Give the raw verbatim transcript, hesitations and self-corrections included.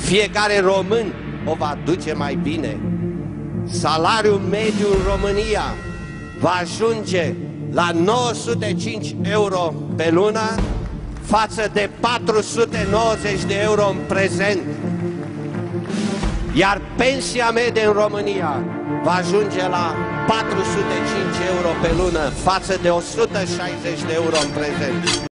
fiecare român o va duce mai bine. Salariul mediu în România va ajunge la nouă sute cinci euro pe lună față de patru sute nouăzeci de euro în prezent. Iar pensia medie în România va ajunge la patru sute cinci euro pe lună față de o sută șaizeci de euro în prezent.